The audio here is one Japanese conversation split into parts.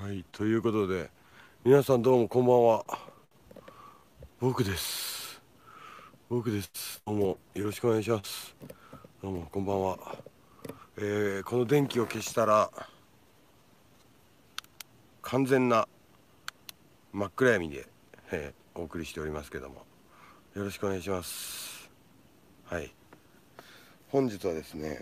はい、ということで、皆さんどうもこんばんは。僕です。僕です。どうもよろしくお願いします。どうもこんばんは。この電気を消したら、完全な真っ暗闇で、お送りしておりますけども、よろしくお願いします。はい。本日はですね、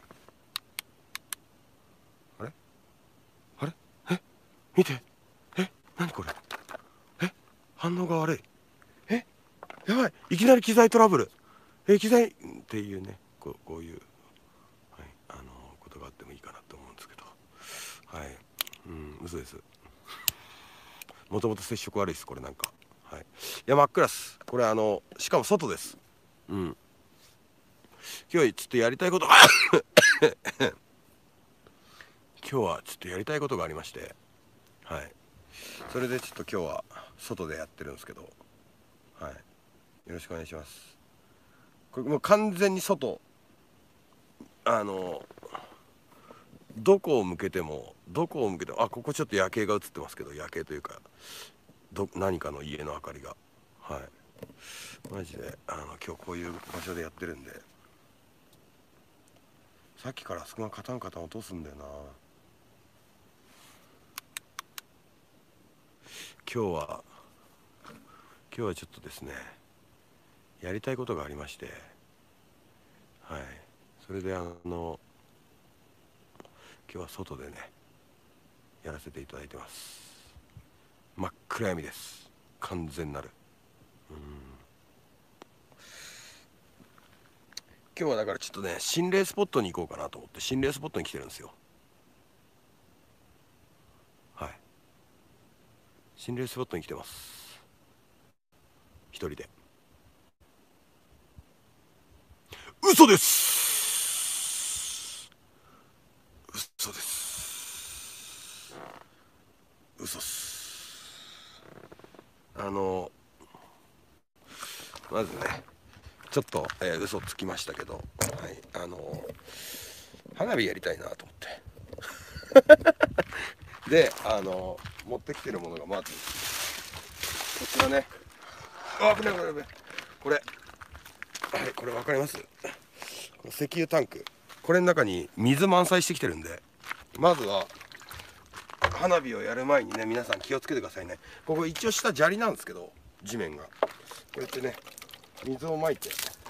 あれあれえ見て何これ反応が悪い。えやばい、いきなり機材トラブル。機材っていうね、こういう、はい、ことがあってもいいかなと思うんですけど、はい、嘘です。もともと接触悪いです、これなんか。はい、いや、真っ暗っす。これしかも外です。今日はちょっとやりたいことが今日はちょっとやりたいことがありまして、はい、それでちょっと今日は外でやってるんですけど、はい、よろしくお願いします。これもう完全に外、どこを向けてもここちょっと夜景が映ってますけど、夜景というか何かの家の明かりが、はい、マジで今日こういう場所でやってるんで、さっきからあそこがカタンカタン落とすんだよな。今日はちょっとですね、やりたいことがありまして、はい、それで今日は外でねやらせていただいてます。真っ暗闇です。完全なる。今日はだからちょっとね、心霊スポットに行こうかなと思って心霊スポットに来てるんですよ。はい、心霊スポットに来てます。一人で。嘘です。嘘です。嘘っす。まずね、ちょっと、嘘つきましたけど、はい、花火やりたいなと思ってで、持ってきてるものがまずこちらね。危ない危ない危ない。これ、はい、これ分かります？この石油タンク、これの中に水満載してきてるんで、まずは花火をやる前にね、皆さん気をつけてくださいね。ここ一応下砂利なんですけど、地面がこうやってね、水をまいて、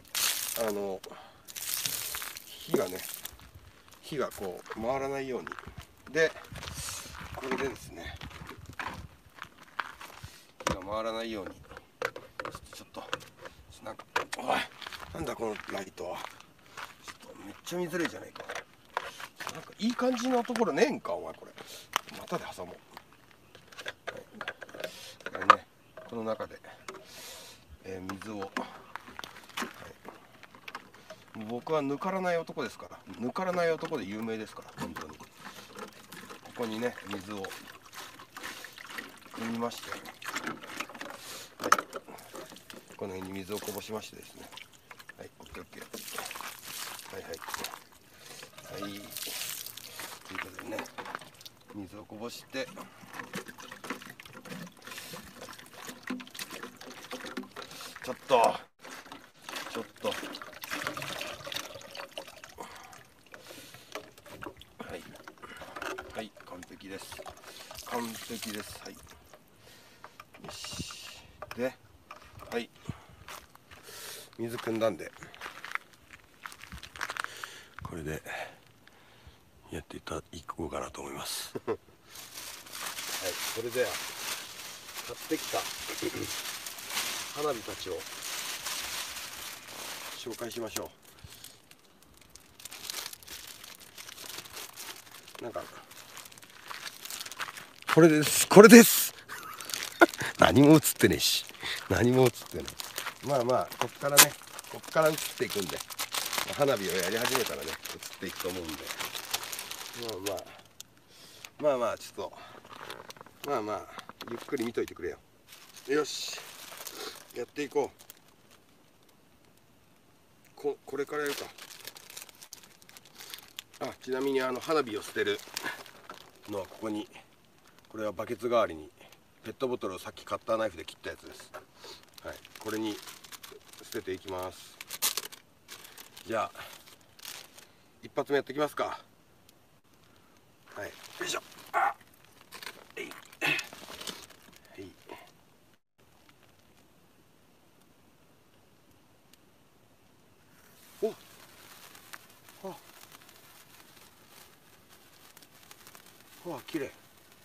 火がこう回らないように。でこれでですね、火が回らないようにちょっとなんか、おい、なんだこのライトは。ちょっとめっちゃ見づらいじゃないか。なんかいい感じのところねえんか、お前。これ股で挟もう。これね、この中で、水を、はい、僕はぬからない男ですから、ぬからない男で有名ですから、本当に。ここにね、水を汲みまして、はい、この辺に水をこぼしましてですね、はい、オッケーオッケー、はいはいはい、ということでね、水をこぼして、ちょっとはいはい、完璧です。完璧です。はい、よし。で、はい、水汲んだんで、これでやっていこうかなと思いますはい、それでは買ってきた花火たちを紹介しましょう。なんかこれです何も映ってねえし、何も映ってない。まあまあ、こっから映っていくんで、花火をやり始めたらね、映っていくと思うんで、ちょっとゆっくり見といてくれよ。よし、やっていこう。これからやるか。ちなみに花火を捨てるのはここにこれはバケツ代わりにペットボトルをさっきカッターナイフで切ったやつです。はい、これに捨てていきます。じゃあ一発目やっていきますか。はい、よいしょ。おっ、わあ、綺麗。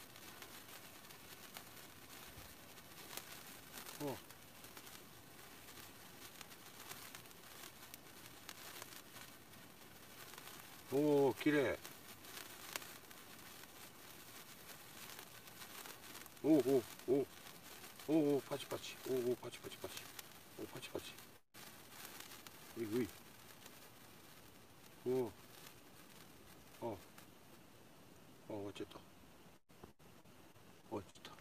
おお、綺麗。おおおおお、パチパチ。おお、パチパチパチ。お、パチパチ。ういうい。おお。あ、終わっちゃった。終わっちゃった。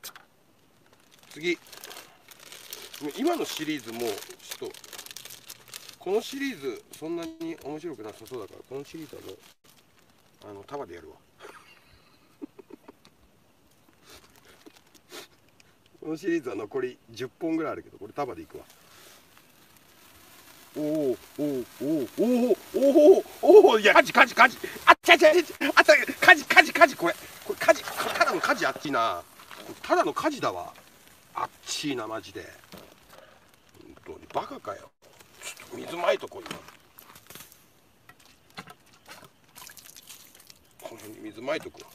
次。今のシリーズもちょっとこのシリーズそんなに面白くなさそうだから、このシリーズはもう束でやるわ。このシリーズは残り10本ぐらいあるけど、これ束でいくわ。おおおおおおおお、いや、火事火事火事、あっちゃっちゃっちゃ、あっちゃ、火事火事火事、これ火事、ただの火事、あっちいな、ただの火事だわ、あっちいな、マジで。本当にバカかよ。ちょっと水まいとこう。今この辺に水まいとくわ。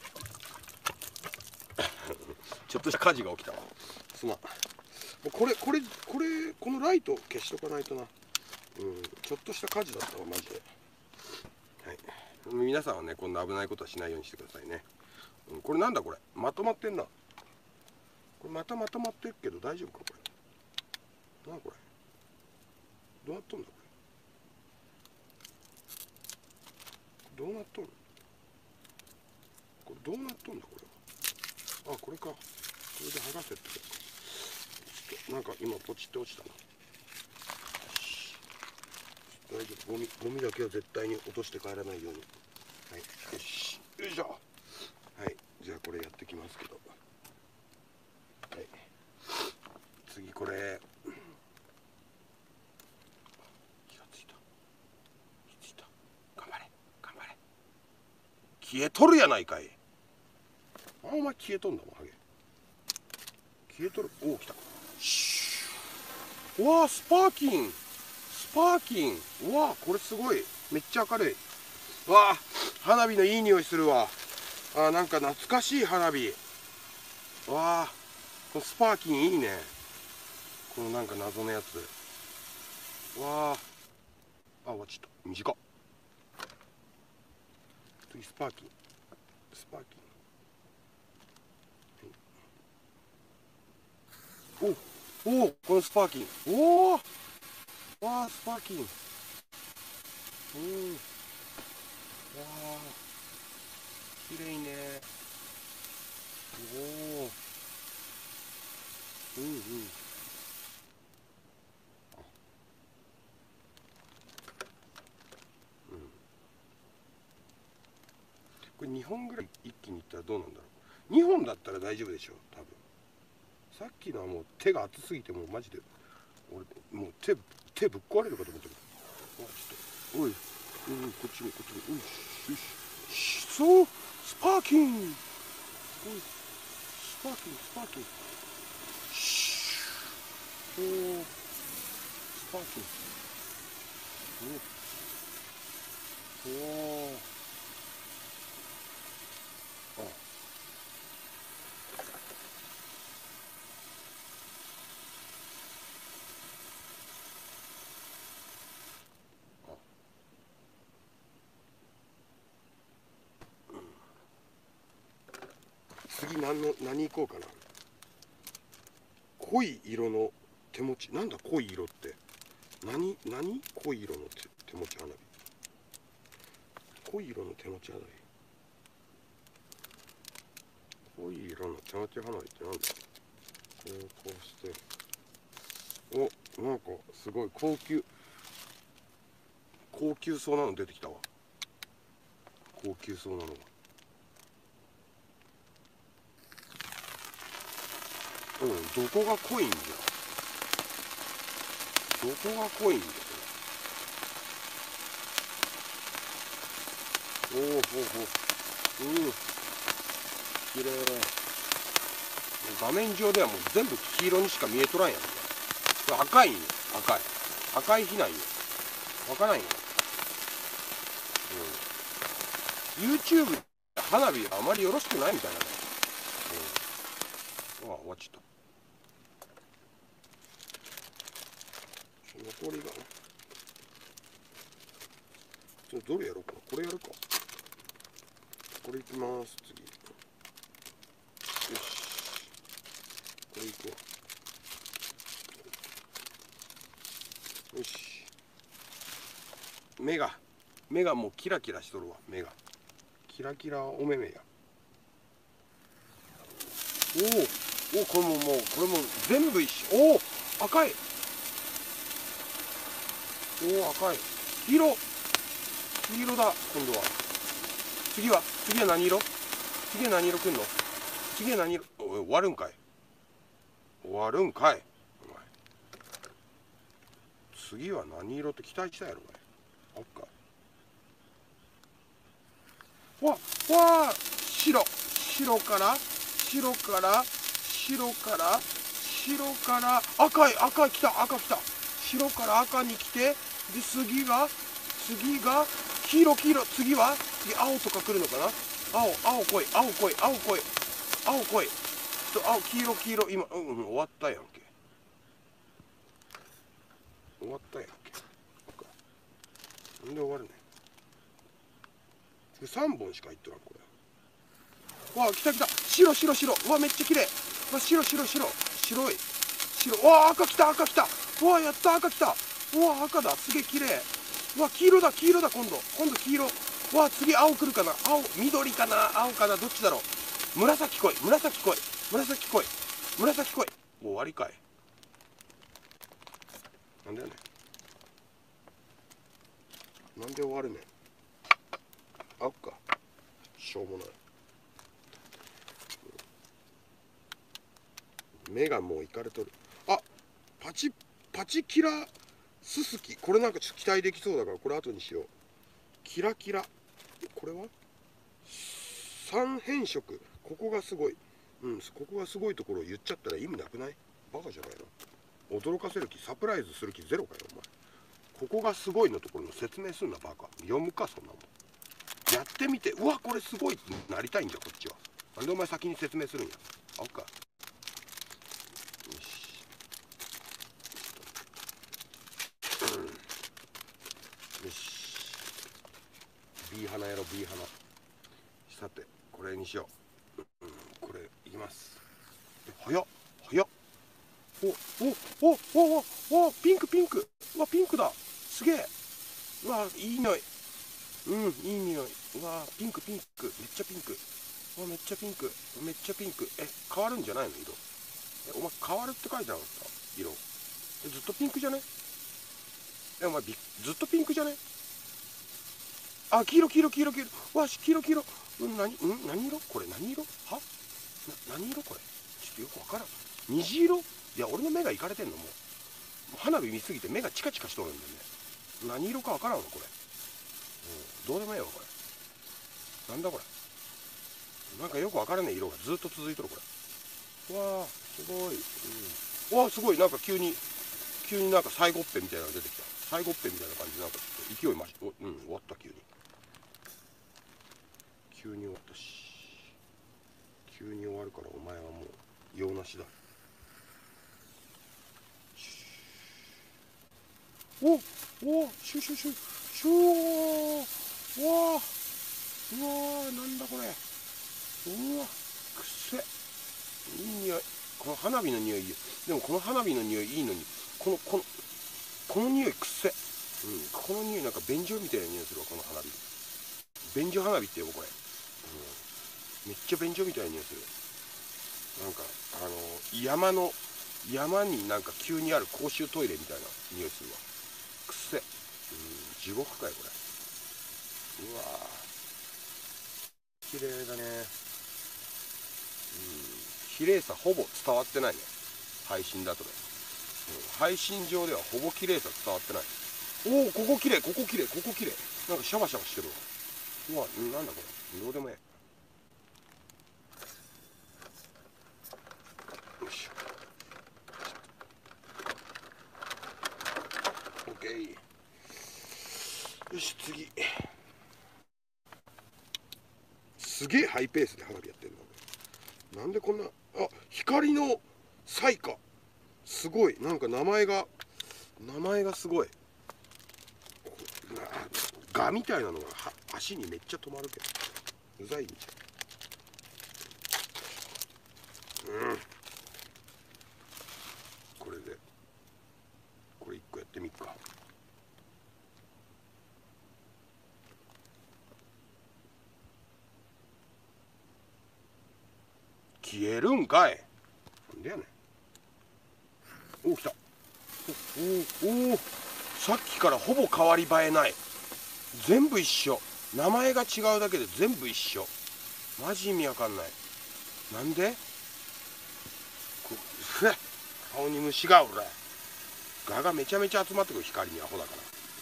ちょっとした火事が起きたわ。すまん。このライト消しとかないとな。ちょっとした火事だったわ、マジで。はい。皆さんはね、こんな危ないことはしないようにしてくださいね。これなんだこれ。まとまってんな。これまたまとまってるけど大丈夫かこれ。なあこれ。どうなっとんだこれ。どうなっとる。これどうなっとんだこれは。あ、これか。これで剥がせってことか。ちょっとなんか今ポチって落ちたな。大丈夫。ゴミだけは絶対に落として帰らないように。はい。よし。よいしょ。はい。じゃあこれやってきますけど。はい。次これ。火がついた。火ついた。頑張れ。頑張れ。消えとるやないかい。お前消えとんだもん、ハゲ。消えとる。おお、来た。うわあ、スパーキン。スパーキン。うわあ、これすごい。めっちゃ明るい。うわあ、花火のいい匂いするわ。あ、なんか懐かしい花火。うわあ、このスパーキンいいね。このなんか謎のやつ。うわあ、あ、終わっちゃった。短っ。次、スパーキン。スパーキン。おお、このスパーキン。おお、わあ、スパーキン。わあ、綺麗ね。おお、うんうん。これ2本ぐらい一気にいったらどうなんだろう。2本だったら大丈夫でしょ多分。さっきのはもう手が熱すぎて、もうマジで俺もう手ぶっ壊れるかと思ったけど。あ、ちょっとおい、こっちもこっちも。よしよし、そう、スパーキン。おい、スパーキンスパーキン。おお、スパーキン。おお、あ、次何行こうかな。濃い色の手持ち。なんだ濃い色って。何濃い色の手持ち花火。濃い色の手持ち花火。濃い色の手持ち花火ってなんだ。こうして。お、なんかすごい高級そうなの出てきたわ。高級そうなのが。 うん、どこが濃いんじゃ。どこが濃いんじゃ。おお、ほうほう。うん。綺麗。画面上ではもう全部黄色にしか見えとらんやん。これ赤いんよ。赤い。赤い火なんよ。わからんよ。うん。YouTube、花火あまりよろしくないみたいなね。うん。あ、終わっちゃった。残りが。どれやろうか。これやるか。これいきます。次。よし。これいくわ。よし。目がもうキラキラしとるわ。目が。キラキラお目目や。おお、これも全部一緒。おお、赤い。おお、赤い。黄色だ、今度は。次は何色？次は何色くんの？次は何色？おい、終わるんかい。お前。次は何色って期待したやろ、お前。赤。わあ、白から赤来た。白から赤に来て、で次が黄色。次青とか来るのかな。青来い。黄色、今、終わったやんけ。なんで終わるね。3本しかいっとらん、これ。わあ、来た。白。わあ、めっちゃ綺麗。わあ、白い。わあ、赤来た。わあ、やった、赤来た。わあ、赤だ。すげえ綺麗。わあ、黄色だ、今度黄色。わあ、次青来るかな。緑かな、青かな、どっちだろう。紫来い。もう終わりかい。なんだよね。なんで終わるねん。青か。しょうもない。目がもういかれとる。あ、パチキラススキ。これなんかちょっと期待できそうだからこれ後にしよう。キラ。これは三変色。ここがすごい。ここがすごいところを言っちゃったら意味なくない？バカじゃないの？驚かせる気、サプライズする気ゼロかよ、お前。ここがすごいのところの説明すんな、バカ。読むか、そんなもん。やってみて、うわ、これすごいってなりたいんじゃ、こっちは。なんでお前先に説明するんや。あっか。よし。よし。B 花やろ、B 花。さて、これにしよう。これ、いきます。早っ。お、ピンク。うわ、ピンクだ。すげえ。うわ、いい匂い。いい匂い。うわ、ピンク。めっちゃピンク。うわ、めっちゃピンク。変わるんじゃないの、色。お前、変わるって書いてなかった？色。ずっとピンクじゃね？お前、ずっとピンクじゃね？あ、黄色。わし、黄色。何色これ？何色は？何色これ？ちょっとよくわからん。虹色？いや、俺の目がいかれてんの？もう花火見すぎて目がチカチカしとるんだよね。何色かわからんわ、これ。どうでもええわ、これ。なんだこれ。なんかよくわからねえ色がずっと続いとる、これ。わあ、すごい。わあ、すごい。なんか急になんか最後っぺみたいなのが出てきた。最後っぺみたいな感じで、なんかちょっと勢い増し、終わった、急に。終わったし。急に終わるから、お前はもう、用なしだ。おシュー。わあ、なんだこれ。うわ、くっせ。いい匂い。この花火の匂いいい。でもこの花火の匂いいいのに、この匂いくっせ。この匂いなんか便所みたいな匂いするわ、この花火。便所花火って呼ぶ、これ。めっちゃ便所みたいな匂いする。なんか、山になんか急にある公衆トイレみたいな匂いするわ。くっせ。地獄かよ、これ。うわぁ。綺麗だね。綺麗さほぼ伝わってないね。 配信だとね、配信上ではほぼ綺麗さ伝わってない。おお、ここ綺麗、ここ綺麗、ここ綺麗。なんかシャバシャバしてるわ。うわ、なんだこれ、どうでもええ。よいしょ。オッケー。よし、次。すげえハイペースで花火やってんな。なんでこんな、あ、光の彩花。すごい、なんか名前がすごい。ガみたいなのが足にめっちゃ止まるけど、うざいんじゃん。これで、これ1個やってみっか。消えるんかい。なんでやねん。おお、来た。おお、さっきからほぼ変わり映えない。全部一緒。名前が違うだけで全部一緒。マジ意味わかんない。なんで顔に虫がおら。ガがめちゃめちゃ集まってくる、光にアホだから。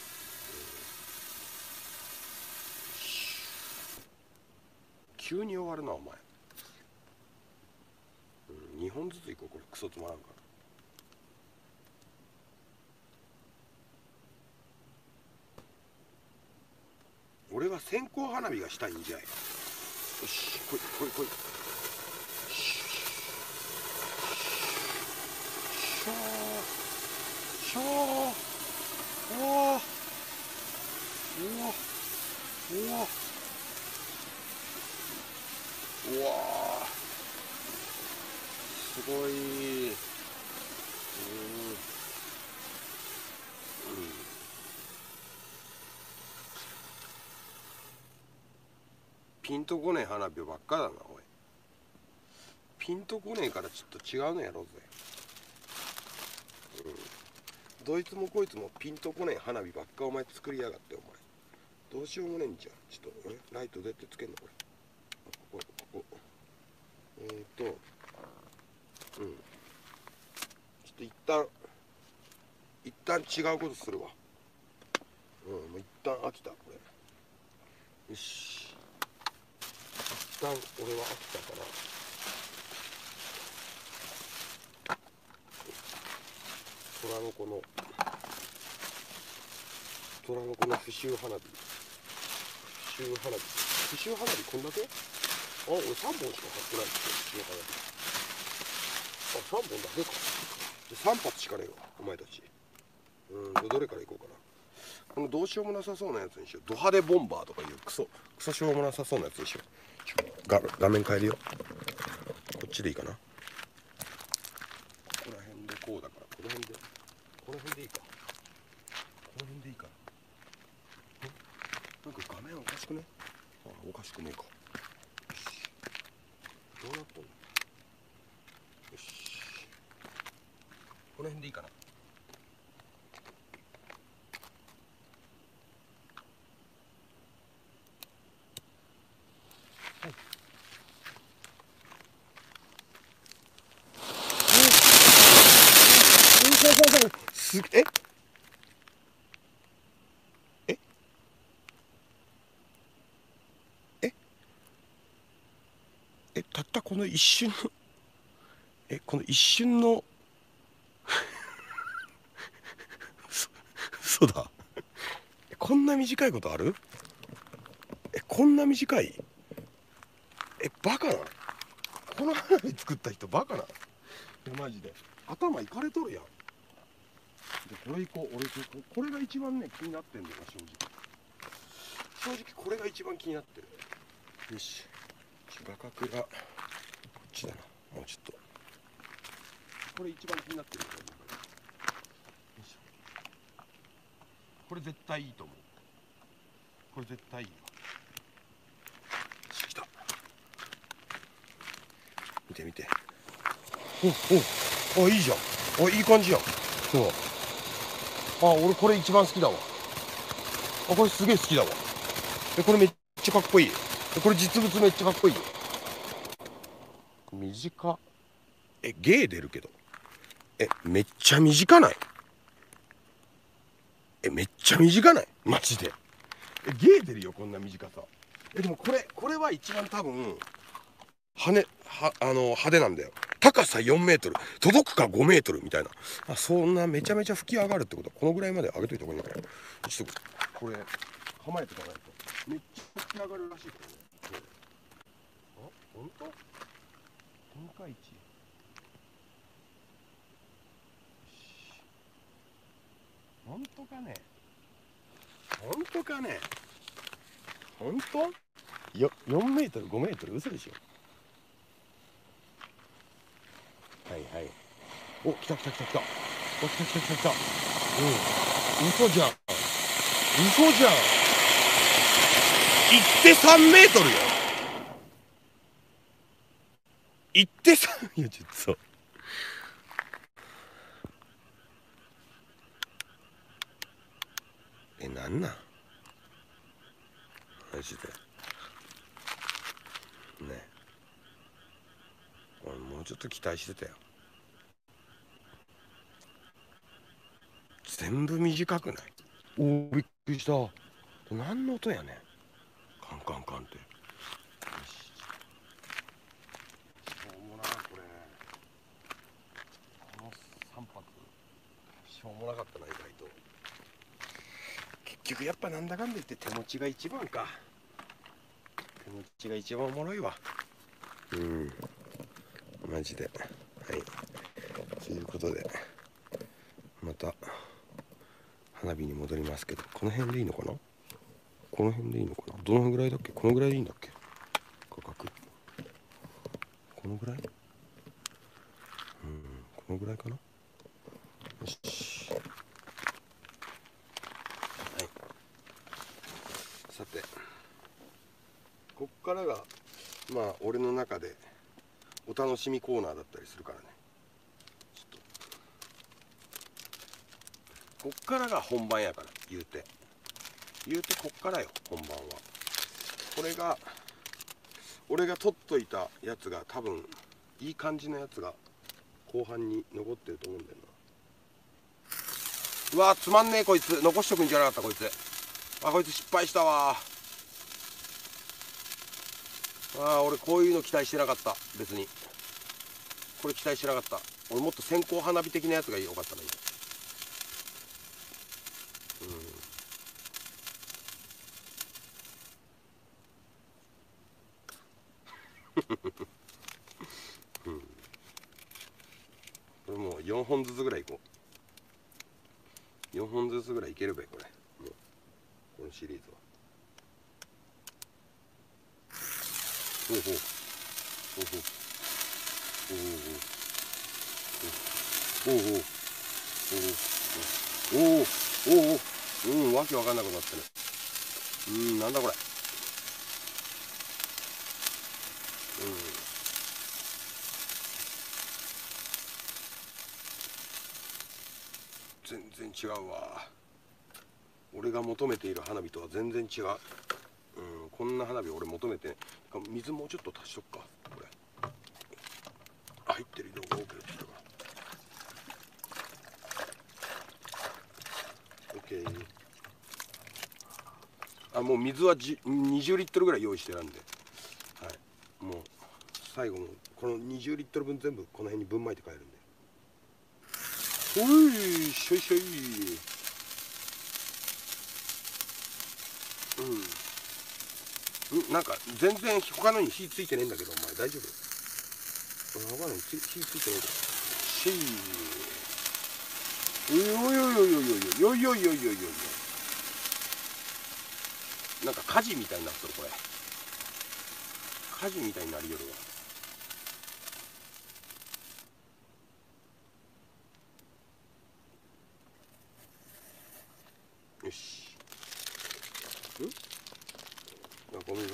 急に終わるなお前。2本ずついこう。これクソつまらんから。俺は線香花火がしたいんじゃい。よし、来い来い来い。しゃーしゃー。おおおおおうわー、すごい。ピンとこねえ花火ばっかだなおい。ピンとこねえからちょっと違うのやろうぜ。どいつもこいつもピンとこねえ花火ばっかお前作りやがってお前。どうしようもねえんじゃん。ちょっとライトどうやってつけんのこれ。ここちょっと一旦違うことするわ。もう一旦飽きたこれ。よし、一旦俺は飽きたから、虎の子の刺繍花火。刺繍花火こんだけ？俺3本しか買ってないんですよ、刺繍花火。3本だけか。3発しかねえわお前たち。どれからいこうかな。このどうしようもなさそうなやつにしよう。ド派手ボンバーとかいうクソしょうもなさそうなやつにしよう。画面変えるよ。こっちでいいかな。ここら辺でこうだから、この辺でいいか。この辺でいいかな。なんか画面おかしくね？おかしくねえか。よし、どうなったんだ。よし、この辺でいいかな。たったこの一瞬のこの一瞬のそうだ。こんな短いことある？こんな短い？バカな。この花火作った人バカな。マジで頭いかれとるやん。でこれいこう。俺これが一番ね気になってんだよ。正直これが一番気になってる。よし、画角がこっちだな。もうちょっとこれ一番気になってる。よいしょ。これ絶対いいと思う。これ絶対いいよ。来た。見て見て。いいじゃん。いい感じやん。そう。俺これ一番好きだわ。これすげえ好きだわ。これめっちゃかっこいい。これ実物めっちゃかっこいいよ。短っ。ゲー出るけど。 めっちゃ短ない？めっちゃ短ない？マジで。ゲー出るよこんな短さ。でもこれは一番多分派手なんだよ。高さ4メートル届くか5メートルみたいな。そんなめちゃめちゃ吹き上がるってことはこのぐらいまで上げといた方がいいのかな。ちょっとこれ構えてかないとめっちゃ吹き上がるらしいからね。ほんと？天下一。ほんとかね。ほんとかね。ほんと？4メートル5メートル嘘でしょ。はいはい。お、来た。お、来た。嘘じゃん。行って3メートルよ。行って3、いやちょっと。なんなんマジで。ね。俺もうちょっと期待してたよ。全部短くない？おー、びっくりした。何の音やねん。カンカンカンって。よし。しょうもなこれ。この3泊しょうもなかったな意外と。結局やっぱなんだかんだ言って手持ちが一番か。手持ちが一番おもろいわ。マジで。はい。ということでまた花火に戻りますけど、この辺でいいのかな？この辺でいいのかな？どのぐらいだっけ？このぐらいでいいんだっけ？価格このぐらい？このぐらいかな。よし。はい。さてこっからがまあ俺の中でお楽しみコーナーだったりするからね。ちょっとこっからが本番やから言うてこっからよ本番は。これが俺が取っといたやつが多分いい感じのやつが後半に残ってると思うんだよな。うわつまんねえこいつ。残しとくんじゃなかったこいつ。こいつ失敗したわ。俺こういうの期待してなかった。別にこれ期待してなかった。俺もっと線香花火的なやつが良かったのに。これもう4本ずつぐらいいこう。4本ずつぐらいいけるべこれ。もうこのシリーズは。ほうほうわけわかんなくなってる。なんだこれ。全然違うわ。俺が求めている花火とは全然違う。こんな花火俺求めて。水もうちょっと足しとくかこれ。入ってる量が多くなってきたから。OK。もう水は20リットルぐらい用意してるんで、はい、もう最後のこの20リットル分全部この辺にぶんまいて帰るんで。おいしょいしょい。なんか全然他のに火ついてねえんだけど、お前大丈夫？他のに火ついてねえけど。おい。なんか火事みたいになっとるこれ。火事みたいになりよるわ。よし。ゴミ袋あった。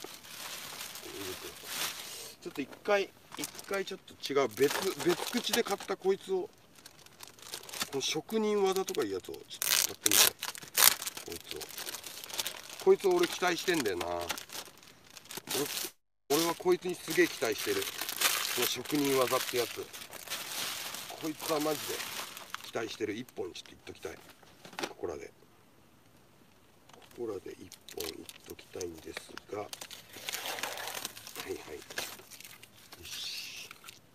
ちょっと一回ちょっと違う別口で買ったこいつを、この職人技とかいうやつをちょっと使ってみて。こいつを俺期待してんだよな。俺はこいつにすげえ期待してる。この職人技ってやつ。 こいつはマジで期待してる。1本ちょっといっときたい。ここらで1本いっときたいんですが、はいはい、よし。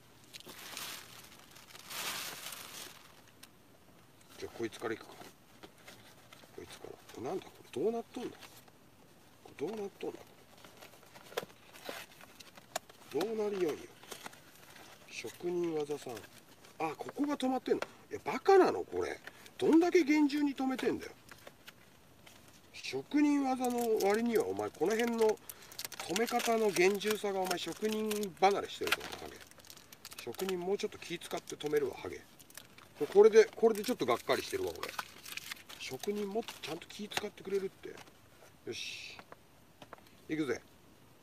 じゃあこいつからいくか。こいつから。なんだこれ、どうなっとんだ。これどうなっとんだ。どうなりよんよ。職人技さん。あ、ここが止まってんの。いや、バカなのこれ。どんだけ厳重に止めてんだよ。職人技の割にはお前この辺の止め方の厳重さがお前職人離れしてるぞハゲ。職人もうちょっと気使って止めるわハゲ。これでちょっとがっかりしてるわ俺。職人もっとちゃんと気使ってくれるって。よし行くぜ。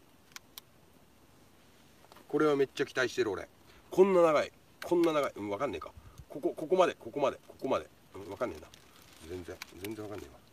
これはめっちゃ期待してる俺。こんな長い、わかんねえか。ここまで、わかんねえな。全然わかんねえわ。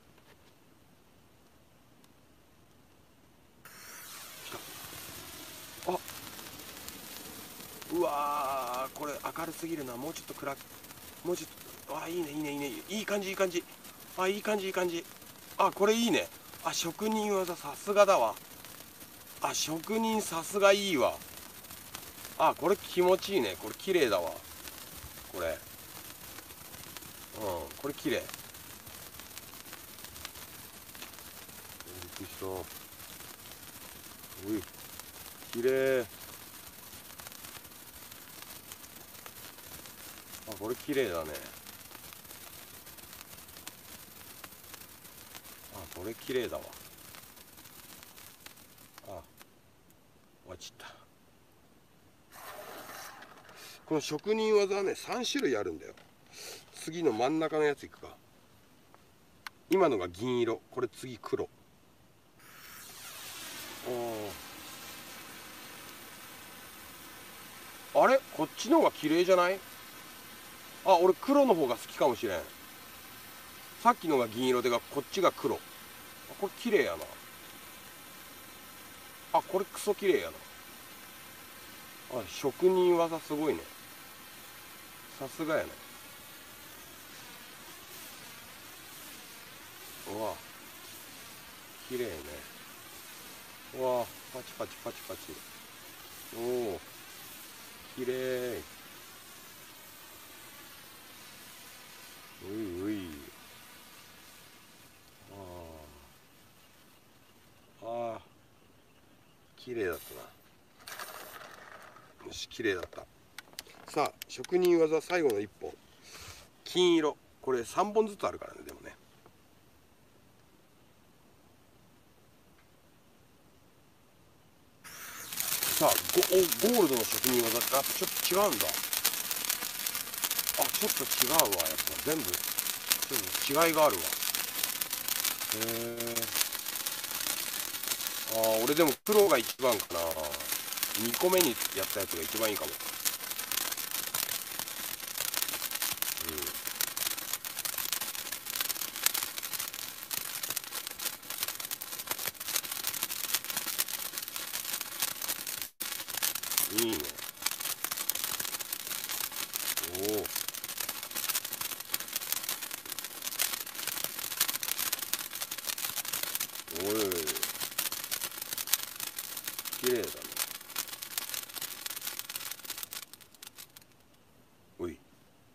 あ、うわー、これ明るすぎるな。もうちょっと暗く、もうちょっと、あ、いいね、いい感じ、あ、いい感じ。あ、これいいね。あ、職人技さすがだわ。あ、職人さすがいいわ。あ、これ気持ちいいね。これ綺麗だわ。これ。これ綺麗。びっくりした。おい、綺麗。あ、これ綺麗だね。あ、これ綺麗だわ。あ、落ちた。この職人技はね、3種類あるんだよ。次の真ん中のやついくか。今のが銀色、これ次黒。あれ、こっちの方が綺麗じゃない？あ、俺黒の方が好きかもしれん。さっきのが銀色でこっちが黒。あ、これ綺麗やな。あ、これクソ綺麗やな。あ、職人技すごいね。さすがやね。うわ、綺麗ね。うわ、パチパチ。おお、綺麗。うい。ああ、綺麗だったな。よし、綺麗だった。さあ、職人技最後の1本。金色。これ3本ずつあるからね、でもね。さあ、ゴールドの職人技ってやっぱちょっと違うんだ。あ、ちょっと違うわ。やっぱ全部、ちょっと違いがあるわ。へえ。ああ、俺でも黒が一番かな。2個目にやったやつが一番いいかも。いいね。おお。おい。綺麗だね。おい。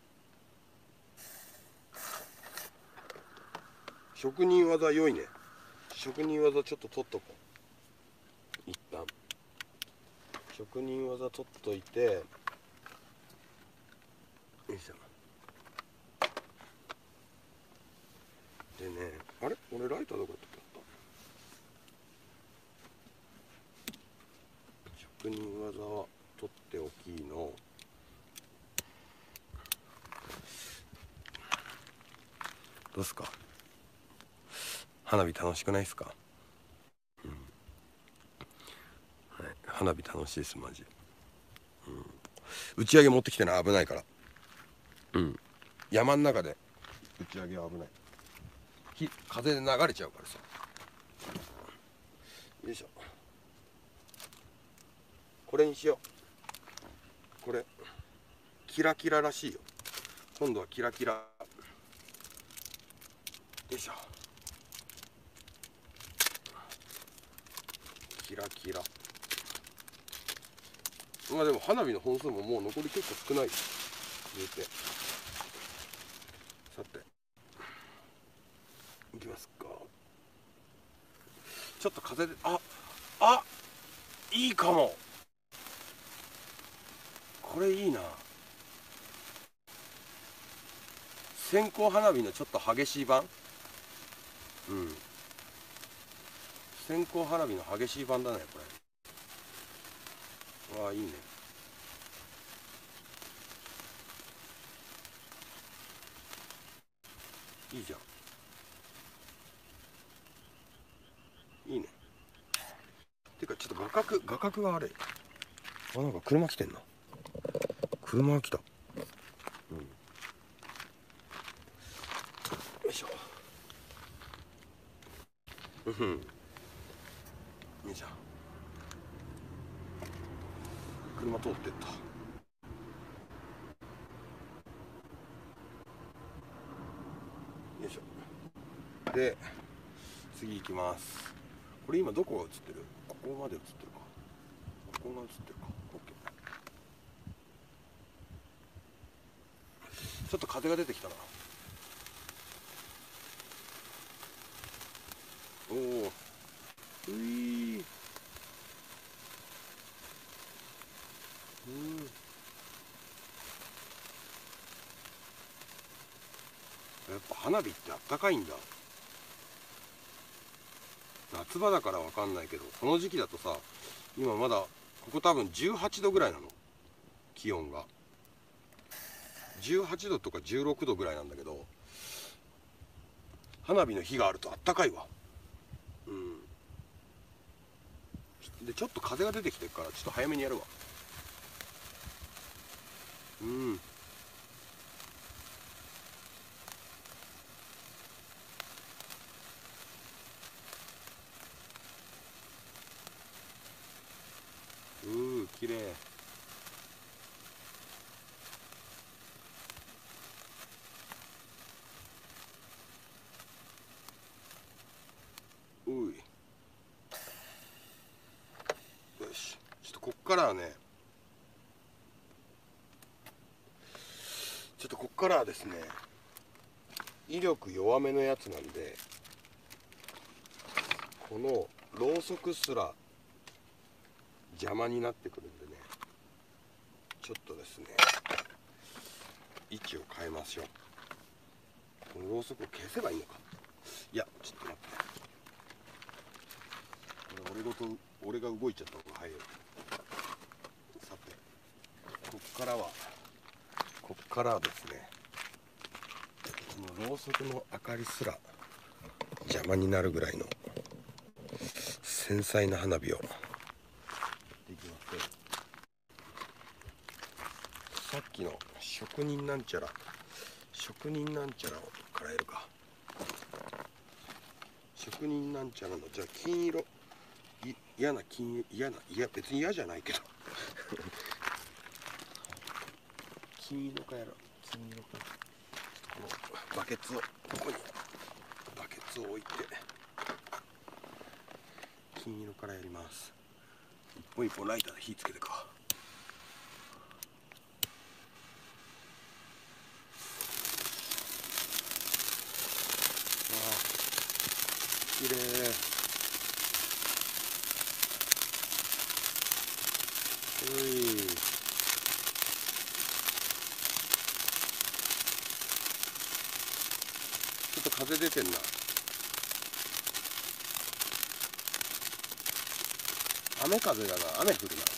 職人技良いね。職人技ちょっと取っとこう。一旦。職人技取っといて。よいしょ。でね、あれ俺ライターどこやったっけ。職人技は取っておきの。どうすか、花火楽しくないっすか。はい、花火楽しいですマジ。打ち上げ持ってきてな、危ないから。山ん中で打ち上げは危ない。風で流れちゃうからさ。よいしょ。これにしよう。これキラキラらしいよ。今度はキラキラ。よいしょ。キラキラ。まあでも花火の本数ももう残り結構少ない言うて。さていきますか。ちょっと風で、いいかも。これいいな。線香花火のちょっと激しい版。線香花火の激しい版だねこれ。わあいいね。いいじゃん。いいね。てかちょっと画角が悪い。なんか車来てんな。車が来た。よいしょ。いいじゃん。車通ってった。よいしょ。で次行きます。これ今どこが映ってる？ここまで映ってるか。ここが映ってるか。OK。ちょっと風が出てきたな。おお。やっぱ花火ってあったかいんだ。夏場だからわかんないけど、この時期だとさ、今まだここ多分18度ぐらいなの。気温が18度とか16度ぐらいなんだけど、花火の火があるとあったかいわ。でちょっと風が出てきてるからちょっと早めにやるわ。綺麗。よし、ちょっとこっからはね、ですね、威力弱めのやつなんで、このろうそくすら邪魔になってくるんでね、ちょっとですね位置を変えましょう。このろうそくを消せばいいのか。いやちょっと待って、俺が動いちゃった方が早い。さてこっからはですね、このろうそくの明かりすら邪魔になるぐらいの繊細な花火をやっていきます。さっきの職人なんちゃらをからやるか。職人なんちゃらの、じゃあ金色、嫌な別に嫌じゃないけど金色かやろ。金色か。このバケツを置いて金色からやります。一本一本ライターで火つけてか。綺麗。ちょっと風出てんな。雨風だな。雨降るな。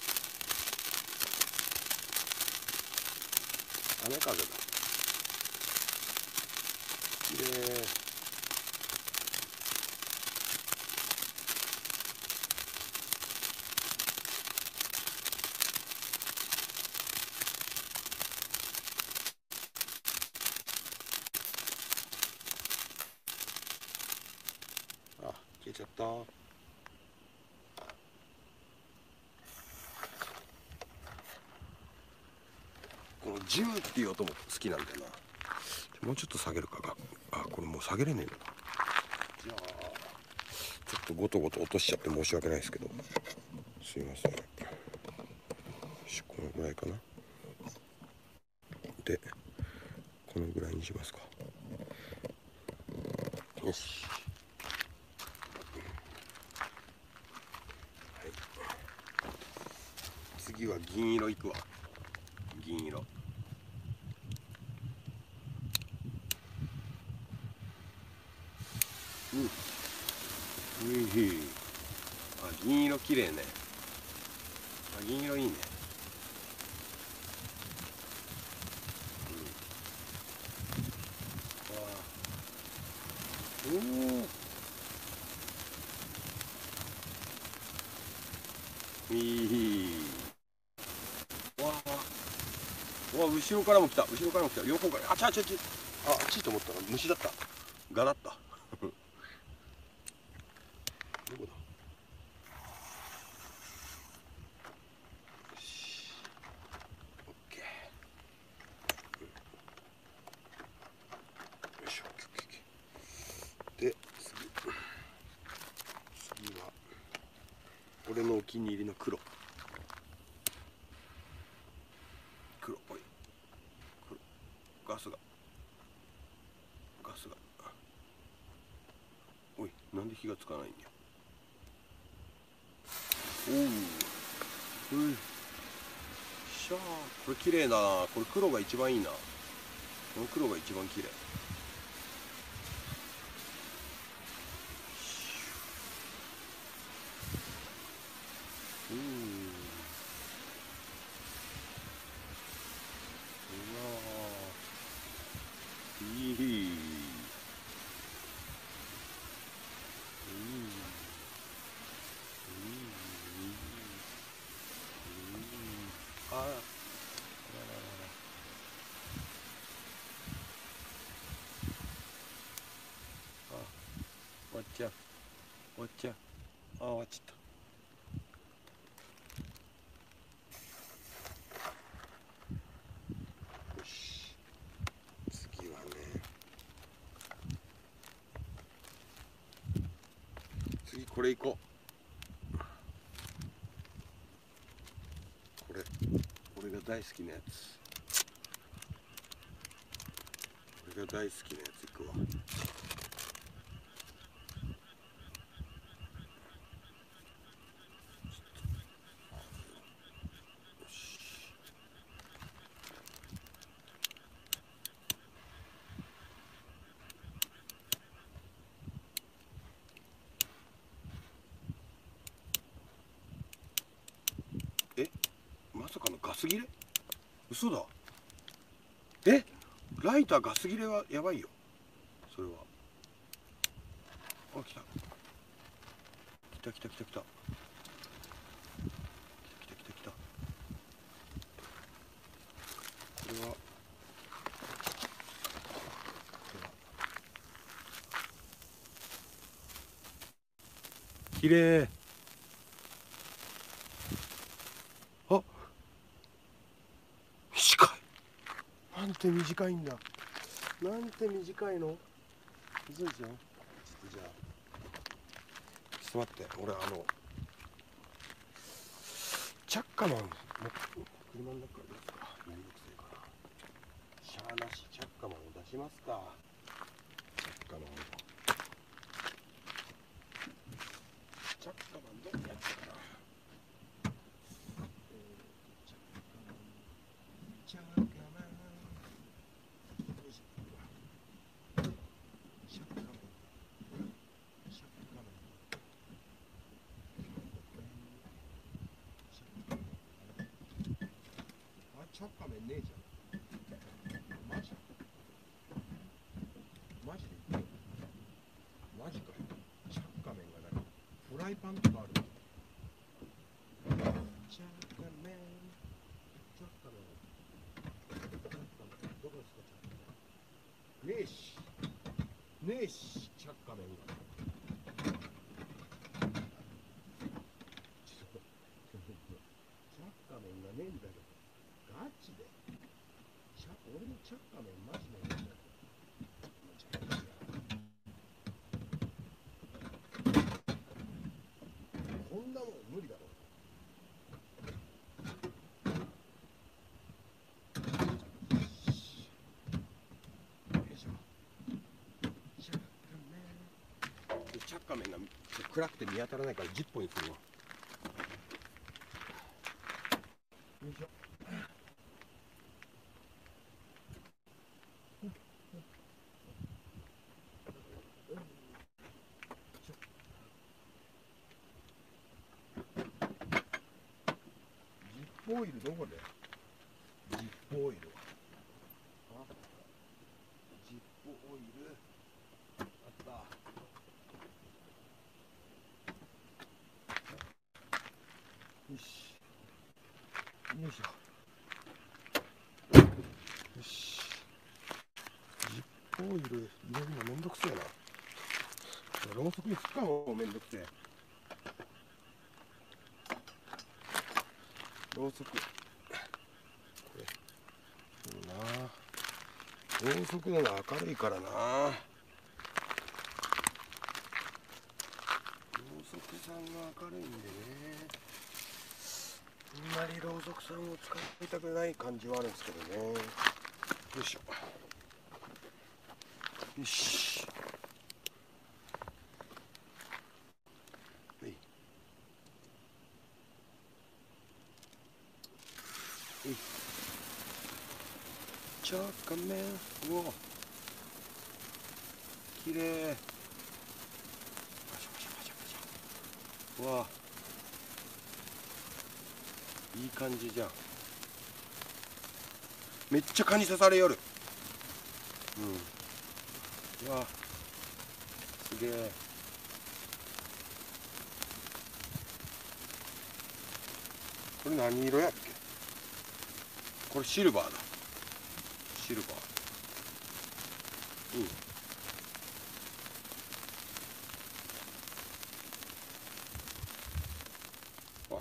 雨風だ。綺麗。消えちゃった。このジューっていう音も好きなんだよな。もうちょっと下げるかが。あ、これもう下げれねえのか。じゃあちょっとゴトゴト落としちゃって申し訳ないですけど、すいません。よし、このぐらいかな。でこのぐらいにしますか。よし、はい、次は銀色いくわ。銀色。うん。あ、銀色綺麗ね。あ、銀色いいね。うん。おお。いい。わあ。わあ、後ろからも来た。後ろからも来た。横から。あちゃちゃちゃ。あ、あっちと思ったら虫だった。ガだった。どこだ。よし。オッケー。よいしょ。で、次は俺のお気に入りの黒っぽい。ガスがおい、なんで火がつかないんや。おお、しゃー。これ綺麗だな。これ黒が一番いいな。この黒が一番綺麗。うわー、いい。あらららら。あ、終わっちゃう。終わっちゃう。あ、終わっちゃった。よし。次はね。次これいこう。これ。俺が大好きなやつ。俺が大好きなやついくわ。え、まさかのガス切れ？嘘だ。え、ライターガス切れはやばいよ。それは。あ、来た。来た来た来た来た。来た来た来た。これは。綺麗。あ、短い。なんて短いんだ。なんて短いの。嘘でしょ。ちょっとじゃあ。ちょっと待って、俺チャッカマンも車の中からですか。めんどくせえから。しゃーなし、チャッカマンを出しますか。チャッカマンを。チャッカマンどうやったかな。チャッカマン。チャッカメンねえじゃん。マジマジで言ってマジかよ。チャッカメンが何、フライパンとかあるの。チャッカメン、チャッカメン、どこですか。チャッカメンねえし、ねえし、チャッカメンが。チャッカメンがねえんだけど、ガチでチャッカメンマジでいいんだよ。こんなもん無理だろ。チャッカメンが暗くて見当たらないから10本にするわ。よいしょ。ジップオイルどこで？ジップオイルはジップオイルあった。よしよいしょ。よし。ジップオイル入れるのめんどくせえな。ろうそくに使うのもめんどくせえ。ろうそくこれそうな。ろうそくのが明るいからな。ろうそくさんが明るいんでね、あんまりろうそくさんを使いたくない感じはあるんですけどね。よいしょ。よし。はい。チャーカメン、うわきれい。うわいい感じじゃん。めっちゃ蚊に刺されよる。うわすげえ。これ何色やっけ？これシルバーだ。シルバー。わ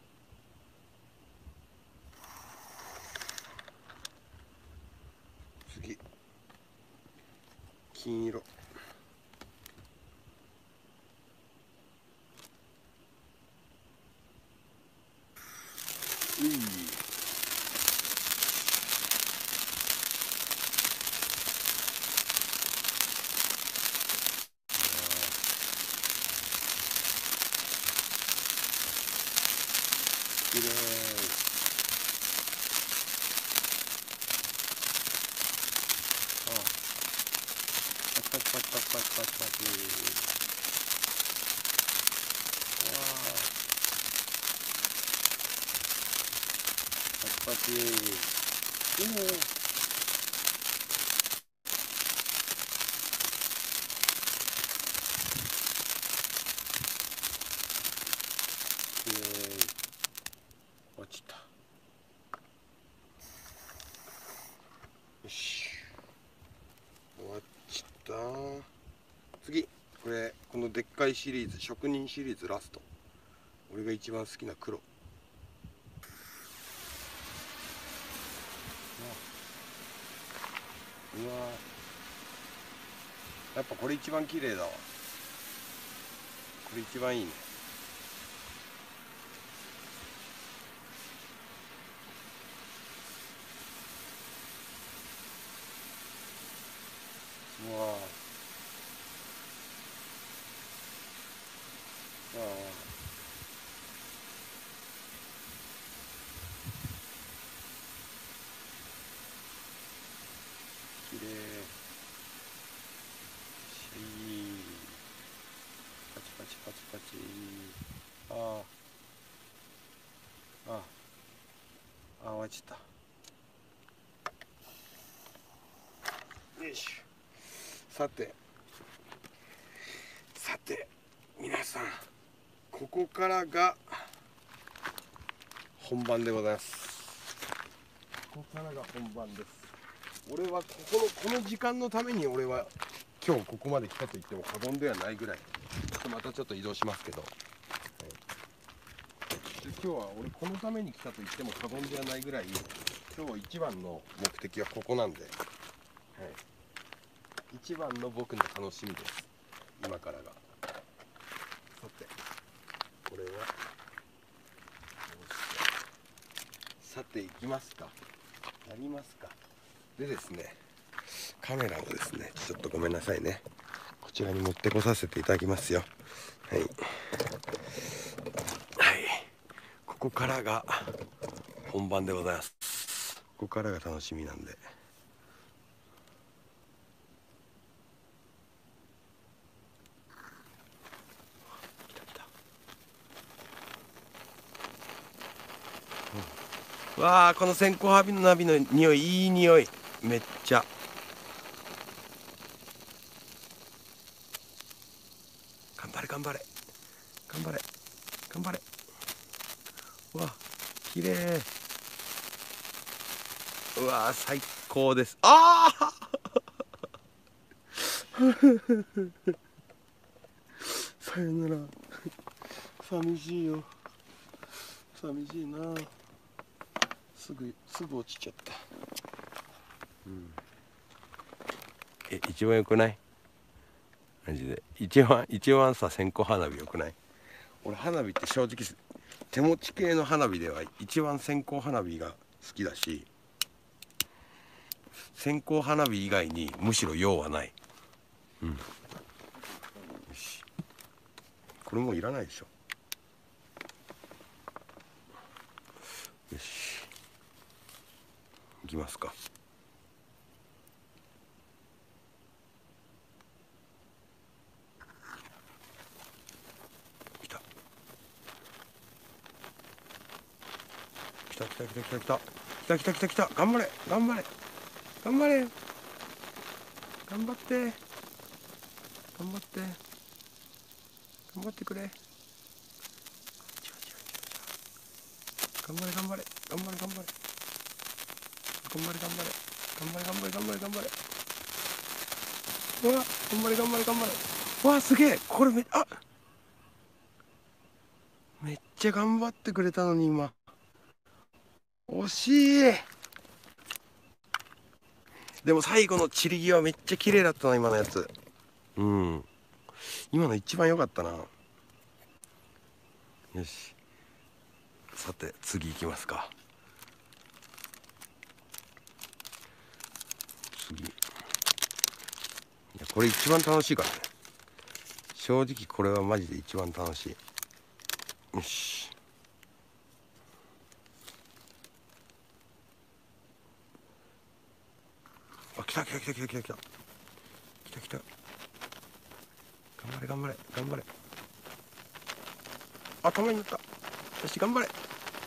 次金色。きれい。パチパチパチパチパチパチパチ。パチパチ。落ちた。よし。終わっちゃった。次、これ、このでっかいシリーズ、職人シリーズラスト。俺が一番好きな黒。うわやっぱこれ一番綺麗だわ。これ一番いいね。うわ綺麗。パチパチパチパチ。落ちた。よいしょ。さて皆さん、ここからが本番でございます。ここからが本番です。俺はこの時間のために俺は今日ここまで来たと言っても過言ではないぐらい。またちょっと移動しますけど、今日は俺このために来たと言っても過言ではないぐらい今日一番の目的はここなんで、はい、一番の僕の楽しみです。今からが。さてこれはさて行きますか。やりますか。でですね、カメラをですね、ちょっとごめんなさいね、こちらに持ってこさせていただきますよ。はい、はい、ここからが本番でございます。ここからが楽しみなんで。来た来た、わあ、この線香花火のナビの匂い、いい匂い、めっちゃ。頑張れ頑張れ頑張れ頑張れ。うわ、綺麗。うわー、最高です。ああさよなら。寂しいよ、寂しいな。すぐ落ちちゃった。一番よくない？マジで一番さ、線香花火よくない？俺花火って正直手持ち系の花火では一番線香花火が好きだし、線香花火以外にむしろ用はない。よし、これもういらないでしょ。よし、いきますか。来た来た来た来た来た来た来た来た来た来た。頑張れ頑張れ頑張れ、頑張って頑張って頑張ってくれ。頑張れ頑張れ頑張れ頑張れ頑張れ頑張れ頑張れ頑張れ頑張れ頑張れ。うわ、頑張れ頑張れ頑張れ。うわ、すげえ、これめっちゃ頑張ってくれたのに今惜しい。でも最後の散り際めっちゃ綺麗だったな、今のやつ。今の一番良かったな。よし、さて次行きますか。次、いやこれ一番楽しいからね、正直これはマジで一番楽しい。よし、あ、来た来た来た来た来た来た来た来た。頑張れ頑張れ頑張れ。あ、頭になった。よし、頑張れ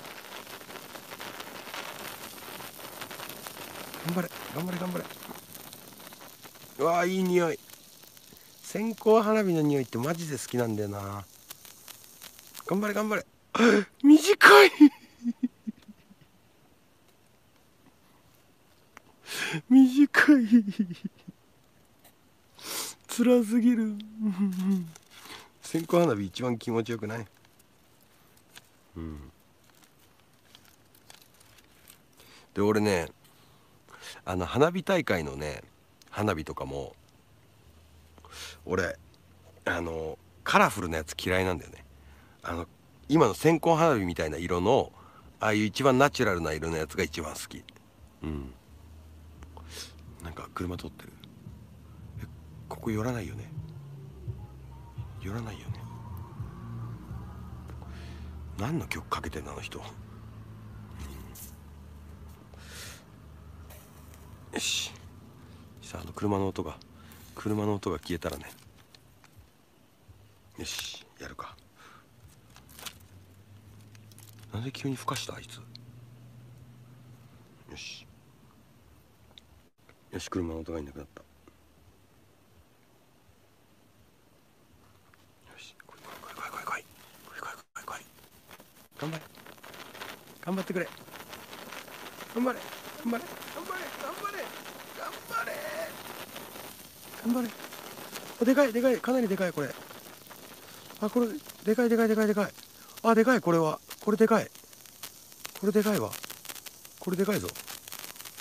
頑張れ頑張れ頑張れ。うわー、いい匂い。線香花火の匂いってマジで好きなんだよな。頑張れ頑張れ短い短い辛すぎる線香花火一番気持ちよくない？で俺ね、花火大会のね花火とかも俺カラフルなやつ嫌いなんだよね。今の線香花火みたいな色のああいう一番ナチュラルな色のやつが一番好き。なんか車通ってる。ここ寄らないよね、寄らないよね。何の曲かけてんのあの人。よし、さあ車の音が消えたらね。よし、やるか。なんで急にふかしたあいつ。よしよし、車の音がいなくなった。よし、来い来い来い来い来い来い来い来い来い来い。頑張れ頑張ってくれ。頑張れ頑張れ頑張れ頑張れ頑張れ頑張れ。あ、でかいでかい、かなりでかいこれ。あ、これでかいでかいでかいでかい。あ、でかい、これはこれでかい、これでかいわ、これでかいぞ。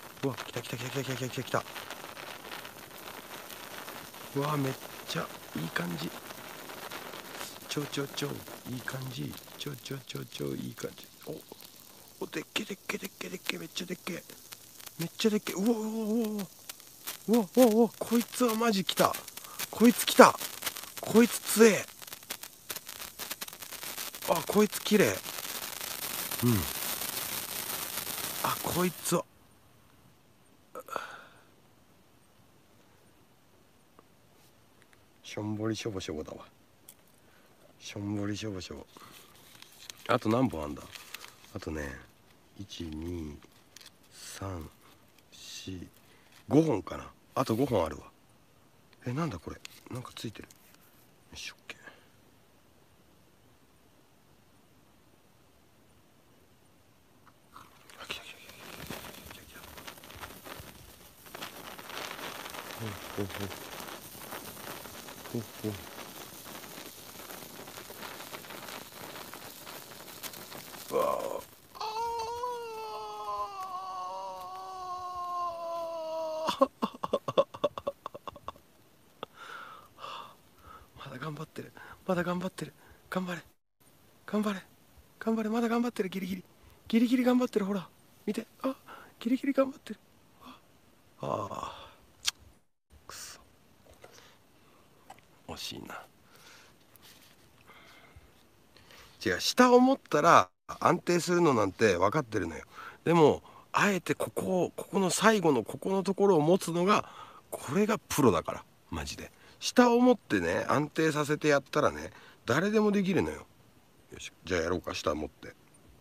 うわ、来た来た来た来た来た来た来た来た。うわ、めっちゃいい感じ。ちょいい感じ。ちょいいい感じ。お、でっけでっけでっけでっけ、めっちゃでっけ、めっちゃでっけ。うわうわうわうわうわうわ、こいつはマジ来た。こいつ来た。こいつ強え。あ、こいつ綺麗。うん。あ、こいつはしょんぼりしょぼしょぼだわ。しょんぼりしょぼしょぼ。あと何本あんだ。あとね、12345本かな。あと5本あるわ。なんだこれ、なんかついてる。よし、オッケー。あ、来た来た来た来た来た来た。ほうほうほうほうほう。うわまだ頑張ってる、まだ頑張ってる。頑張れ頑張れ頑張れ、まだ頑張ってる。ギリギリギリギリ頑張ってる。ほら見て、あ、ギリギリ頑張ってる。ああ、くそ、惜しいな。違う、下を持ったら安定するのなんて分かってるのよ。でもあえてここの最後のここのところを持つのが、これがプロだから。マジで下を持ってね、安定させてやったらね、誰でもできるのよ。よし、じゃあやろうか。下持って、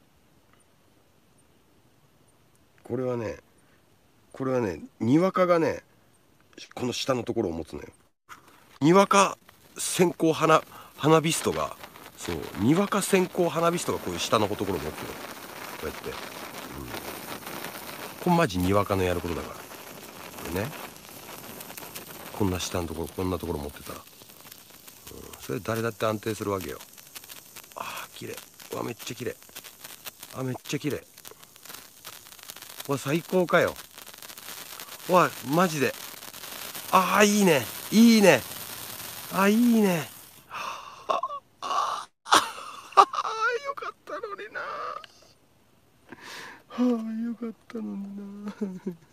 これはねにわかがね、この下のところを持つのよ。にわか線香花火ストが、そう、にわか線香花火ストがこういう下のところを持ってる。こうやって、これマジにわかのやることだから。これね、こんな下のところ、こんなところ持ってたら、それ誰だって安定するわけよ。あー綺麗。うわめっちゃ綺麗。あ、めっちゃ綺麗。うわ最高かよ。うわマジで、ああいいね、いいね、あ、いいね。ああよかったのにな。はあよかったのにな。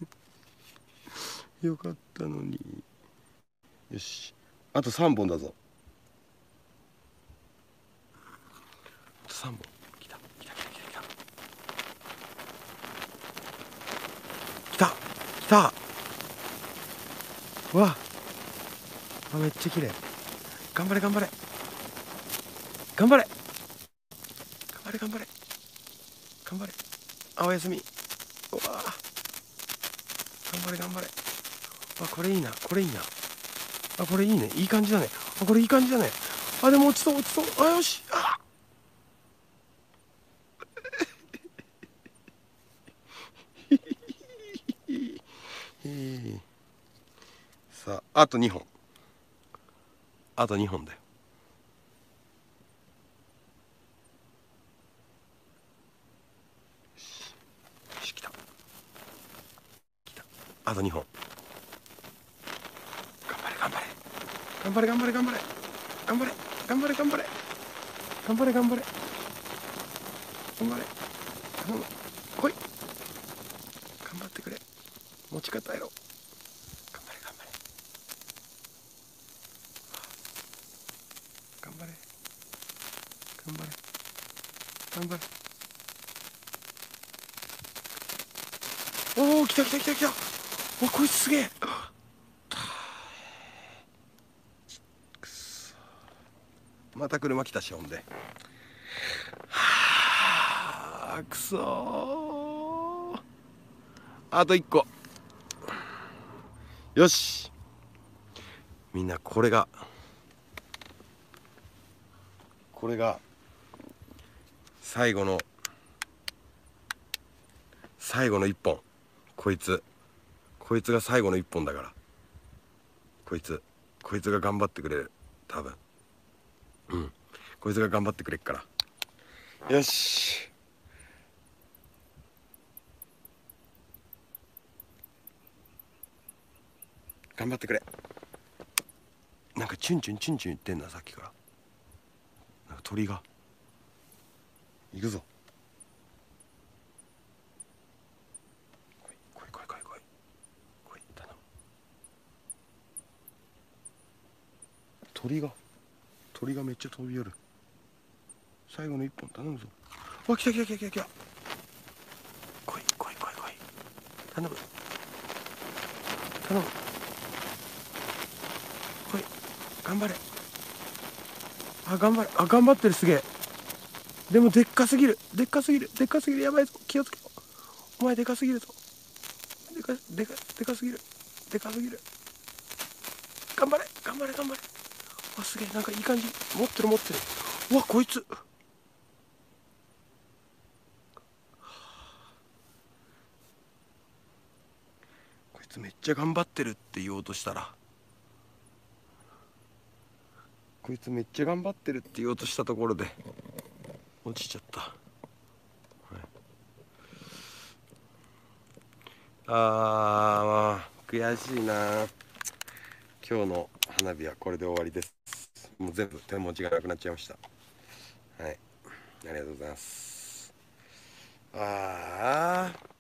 よかったのに。よし、あと3本だぞ。あと3本。 来た。うわあ、めっちゃ綺麗。頑張れ頑張れ頑張れ頑張れ頑張れ頑張れ。あ、おやすみ。うわあ、頑張れ頑張れ。あ、これいいな、これいいな。あ、これいいね、いい感じだね。あ、これいい感じだね。あ、でも落ちそう落ちそう。あ、よし。あさあ、あと2本。あと2本だよ。よし、来た。来た。あと2本。頑張れ頑張れ。頑張れ頑張れ頑張れ。頑張れ頑張れ頑張れ。頑張れ頑張れ。頑張れ。頼む。来い。頑張ってくれ。持ち方やろ。頑張れ頑張れ。頑張れ。頑張れ。頑張れ。おお、来た来た来た来た。お、こいつすげえ。くそ。また車来たし、ほんで。はあ、くそー。あと1個。よし。みんな、これが最後の1本。こいつが最後の1本だから、こいつが頑張ってくれる、多分。こいつが頑張ってくれっから。よし。頑張ってくれ。なんかチュンチュンチュンチュン言ってんな、さっきから。なんか鳥が。行くぞ。来い来い来い来い来い。頼む。鳥がめっちゃ飛び寄る。最後の1本頼むぞ。わ、来た来た来た来た来た。来い来い来い来い。頼む頼む。来い頑張れ。あ、頑張れ。あ、頑張ってる。すげえ。でもでっかすぎるでっかすぎるでっかすぎる。やばいぞ、気をつけろ。お前でかすぎるぞ。でかすぎるでかすぎる。頑張れ頑張れ頑張れ。あ、すげえ、なんかいい感じ。持ってる持ってる。うわ、こいつめっちゃ頑張ってるって言おうとしたら、こいつめっちゃ頑張ってるって言おうとしたところで落ちちゃった。はい、まあ悔しいな。今日の花火はこれで終わりです。もう全部手持ちがなくなっちゃいました。はい、ありがとうございます。ああ。